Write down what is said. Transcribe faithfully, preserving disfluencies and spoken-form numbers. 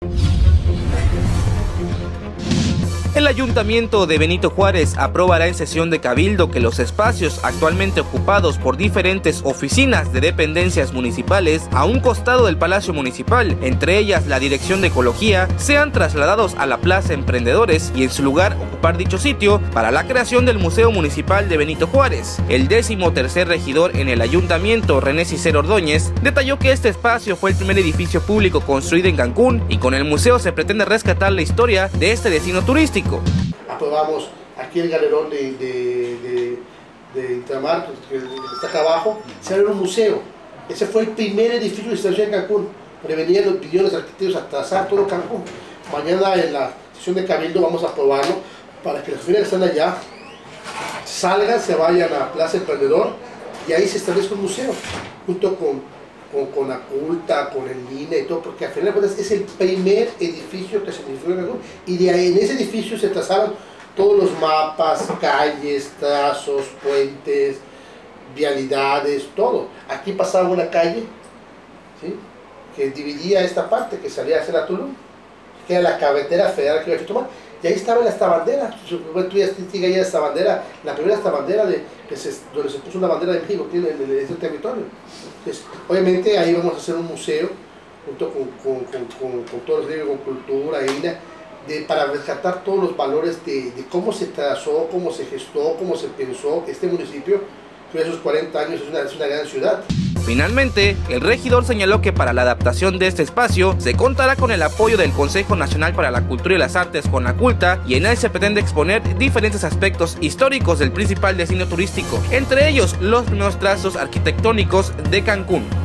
El Ayuntamiento de Benito Juárez aprobará en sesión de cabildo que los espacios actualmente ocupados por diferentes oficinas de dependencias municipales a un costado del Palacio Municipal, entre ellas la Dirección de Ecología, sean trasladados a la Plaza Emprendedores y en su lugar ocupar dicho sitio para la creación del Museo Municipal de Benito Juárez. El décimo tercer regidor en el Ayuntamiento, René Cicero Ordóñez, detalló que este espacio fue el primer edificio público construido en Cancún y con el museo se pretende rescatar la historia de este destino turístico. Aprobamos aquí el galerón de, de, de, de Intramar, que está acá abajo, se abre un museo. Ese fue el primer edificio de instalación en Cancún, donde venían los millones de arquitectos a trazar todo Cancún. Mañana en la sesión de cabildo vamos a aprobarlo para que las familias que están allá salgan, se vayan a Plaza Emprendedor y ahí se establezca un museo, junto con Con, con la culta, con el I N E y todo, porque al final de cuentas es el primer edificio que se edificó en Cancún, y de ahí, en ese edificio se trazaron todos los mapas, calles, trazos, puentes, vialidades, todo. Aquí pasaba una calle, ¿sí?, que dividía esta parte, que salía hacia la Tulum, que era la carretera federal que iba a tomar, y ahí estaba esta bandera. Tú ya tienes esta bandera, la primera esta bandera de, que se, donde se puso una bandera de México en el, en el territorio. Entonces, obviamente ahí vamos a hacer un museo junto con, con, con, con, con todos los libros, con cultura, I N A, de, para rescatar todos los valores de, de cómo se trazó, cómo se gestó, cómo se pensó este municipio, que en esos cuarenta años es una, es una gran ciudad. Finalmente, el regidor señaló que para la adaptación de este espacio se contará con el apoyo del Consejo Nacional para la Cultura y las Artes, CONACULTA, y en él se pretende exponer diferentes aspectos históricos del principal destino turístico, entre ellos los primeros trazos arquitectónicos de Cancún.